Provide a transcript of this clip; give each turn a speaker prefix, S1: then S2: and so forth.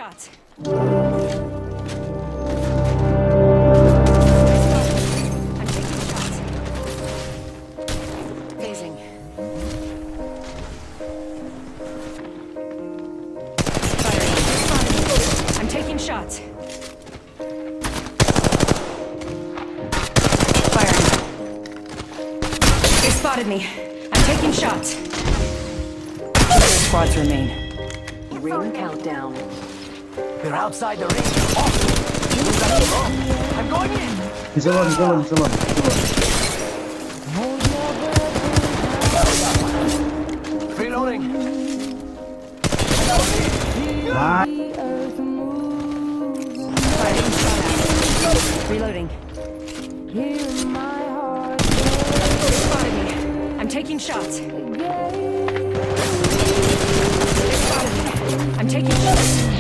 S1: shots. I'm taking shots. Phasing. Firing. I'm taking shots. Firing. They spotted me. I'm taking shots. Squads remain.
S2: Ring countdown.
S3: They're outside the ring. Oh. I'm going in.
S4: He's alone.
S3: Reloading.
S4: Ah.
S1: Reloading. They spotted me. I'm taking shots. They spotted me. I'm taking shots.